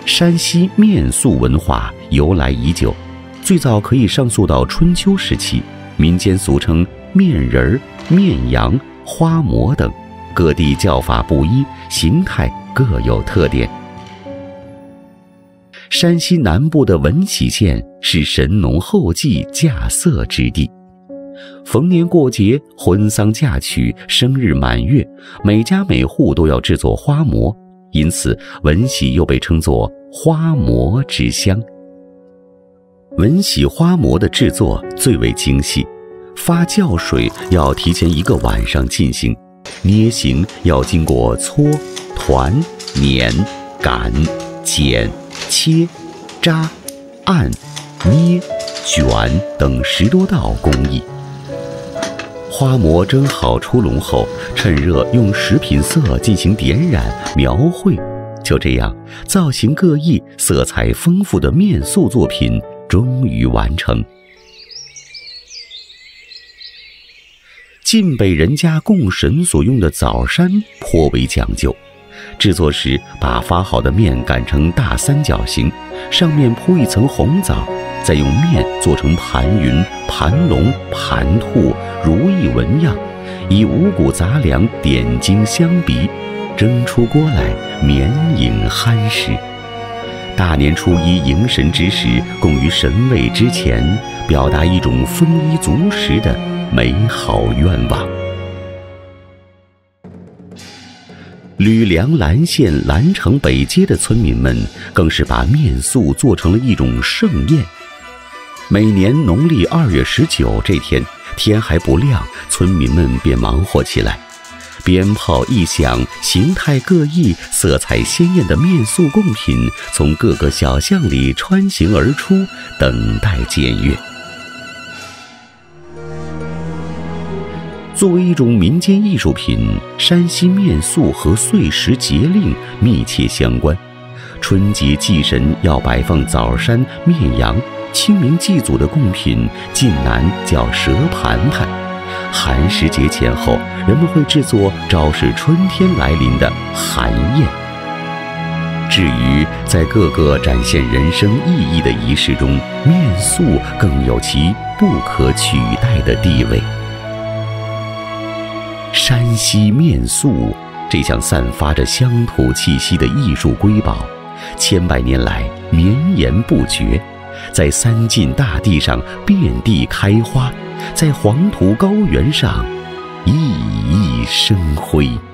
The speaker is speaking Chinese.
山西面塑文化由来已久，最早可以上溯到春秋时期，民间俗称面人、面羊、花馍等，各地叫法不一，形态各有特点。山西南部的闻喜县是神农后继稼穑之地，逢年过节、婚丧嫁娶、生日满月，每家每户都要制作花馍，因此闻喜又被称作花馍之乡。闻喜花馍的制作最为精细，发酵水要提前1个晚上进行，捏形要经过搓、团、碾、擀、剪、切、扎、按、捏、卷等10多道工艺。花馍蒸好出笼后，趁热用食品色进行点染描绘，就这样，造型各异、色彩丰富的面塑作品终于完成。晋北人家供神所用的枣山颇为讲究，制作时把发好的面擀成大三角形，上面铺一层红枣，再用面做成盘云、盘龙、盘兔、如意纹样，以五谷杂粮点睛相鼻，蒸出锅来绵盈酣食。大年初一迎神之时，供于神位之前，表达一种丰衣足食的美好愿望。吕梁蓝县蓝城北街的村民们更是把面塑做成了一种盛宴。每年农历2月19这天，天还不亮，村民们便忙活起来，鞭炮一响，形态各异、色彩鲜艳的面塑贡品从各个小巷里穿行而出，等待检阅。作为一种民间艺术品，山西面塑和岁时节令密切相关。春节祭神要摆放枣山、面羊，清明祭祖的贡品晋南叫蛇盘盘。寒食节前后，人们会制作昭示春天来临的寒宴。至于在各个展现人生意义的仪式中，面塑更有其不可取代的地位。山西面塑这项散发着乡土气息的艺术瑰宝，千百年来绵延不绝，在三晋大地上遍地开花，在黄土高原上熠熠生辉。